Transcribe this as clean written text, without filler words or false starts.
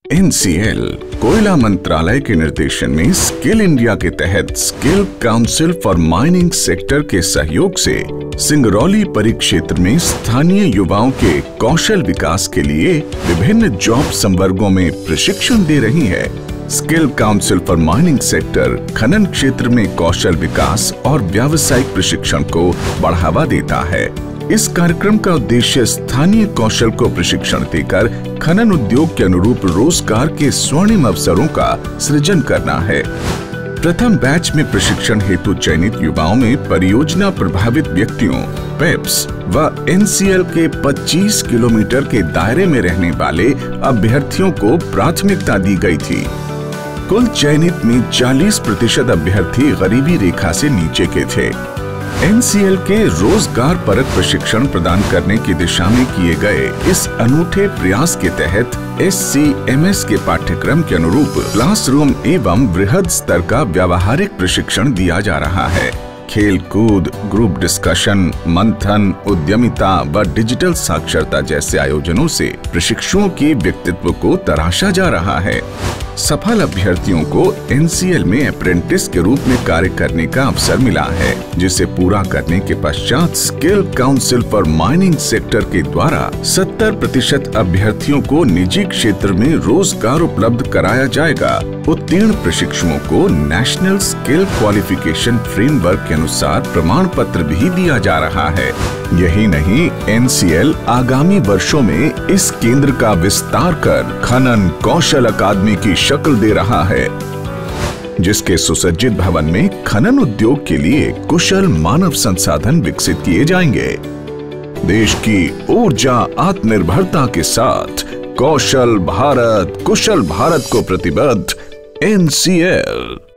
NCL कोयला मंत्रालय के निर्देशन में स्किल इंडिया के तहत Skill Council for Mining Sector के सहयोग से सिंगरौली परिक्षेत्र में स्थानीय युवाओं के कौशल विकास के लिए विभिन्न जॉब संवर्गों में प्रशिक्षण दे रही है। Skill Council for Mining Sector खनन क्षेत्र में कौशल विकास और व्यावसायिक प्रशिक्षण को बढ़ावा देता है। इस कार्यक्रम का उद्देश्य स्थानीय कौशल को प्रशिक्षण देकर खनन उद्योग के अनुरूप रोजगार के स्वर्णिम अवसरों का सृजन करना है। प्रथम बैच में प्रशिक्षण हेतु चयनित युवाओं में परियोजना प्रभावित व्यक्तियों, पेप्स व NCL के 25 किलोमीटर के दायरे में रहने वाले अभ्यर्थियों को प्राथमिकता दी गई थी। कुल चयनित में 40% अभ्यर्थी गरीबी रेखा से नीचे के थे। NCL के रोजगार परक प्रशिक्षण प्रदान करने की दिशा में किए गए इस अनूठे प्रयास के तहत SCMS के पाठ्यक्रम के अनुरूप क्लासरूम एवं वृहद स्तर का व्यावहारिक प्रशिक्षण दिया जा रहा है। खेल कूद, ग्रुप डिस्कशन, मंथन, उद्यमिता व डिजिटल साक्षरता जैसे आयोजनों से प्रशिक्षुओं के व्यक्तित्व को तराशा जा रहा है। सफल अभ्यर्थियों को NCL में अप्रेंटिस के रूप में कार्य करने का अवसर मिला है, जिसे पूरा करने के पश्चात Skill Council for Mining Sector के द्वारा 70% अभ्यर्थियों को निजी क्षेत्र में रोजगार उपलब्ध कराया जाएगा। उत्तीर्ण प्रशिक्षुओं को नेशनल स्किल क्वालिफिकेशन फ्रेमवर्क के अनुसार प्रमाण पत्र भी दिया जा रहा है। यही नहीं, NCL आगामी वर्षों में इस केंद्र का विस्तार कर खनन कौशल अकादमी की शक्ल दे रहा है, जिसके सुसज्जित भवन में खनन उद्योग के लिए कुशल मानव संसाधन विकसित किए जाएंगे। देश की ऊर्जा आत्मनिर्भरता के साथ कौशल भारत, कुशल भारत को प्रतिबद्ध NCL।